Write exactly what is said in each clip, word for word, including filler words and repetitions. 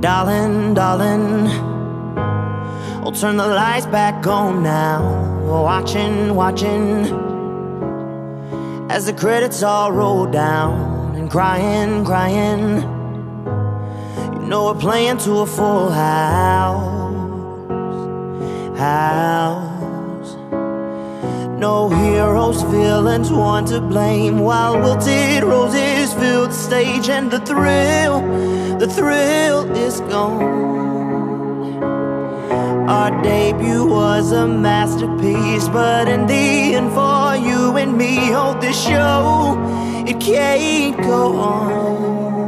Darling, darling, I'll turn the lights back on now. Watching, watching as the credits all roll down. And crying, crying, you know we're playing to a full house. House. No heroes, villains, one to blame, while wilted roses fill the stage. And the thrill, the thrill is gone. Our debut was a masterpiece, but in the end, for you and me, oh, this show, it can't go on.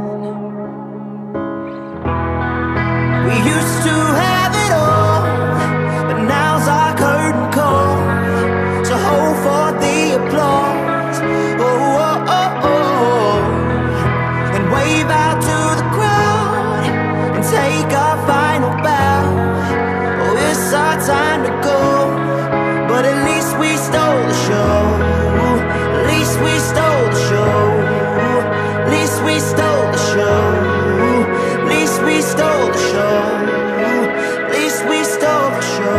We used to have it all, but now's our curtain call. So hold for the applause, oh, oh, oh, oh, and wave out to the crowd and take our final bow. It's our time to go, but at least we stole the show. At least we stole the show. At least we stole the show. At least we stole the show. At least we stole the show.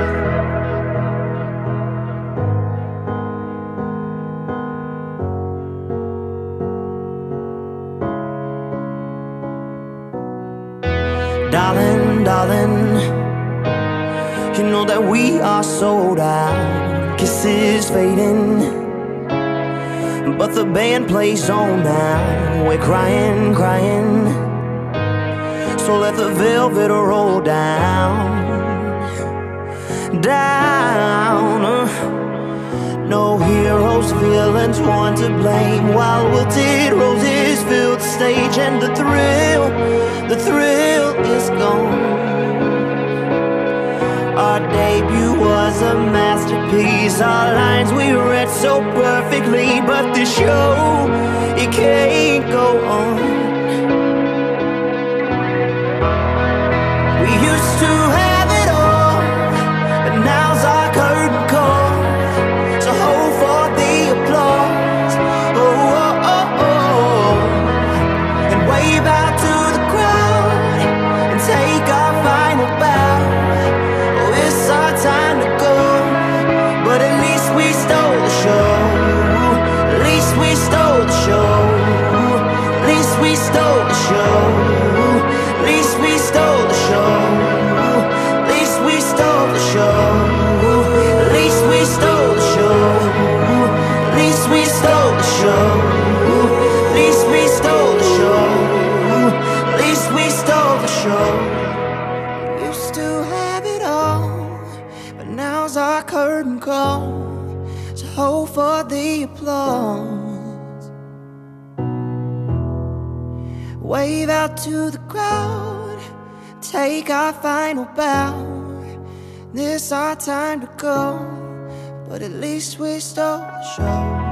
Darling, darling, you know that we are sold out. Kisses fading, but the band plays on now. We're crying, crying, so let the velvet roll down. Down. No heroes, villains, one to blame, while wilted roses fill the stage. And the thrill, the thrill is gone. Our debut was a masterpiece, our lines we read so perfectly, but the show, it can't go on. We used to have it all, but now's our curtain call. So hold for the applause, oh, oh, oh, oh, and wave out to the crowd and take our final bow. It's our time to go, but at least we stole the show. At least we stole the show. At least we stole the show. At least we stole the show. At least we stole the show. At least we stole the show. At least we stole the show. At least we stole the show. At least we stole the show. Used to have it all, but now's our curtain call. So hold for the applause, wave out to the crowd, take our final bow. This our time to go, but at least we stole the show.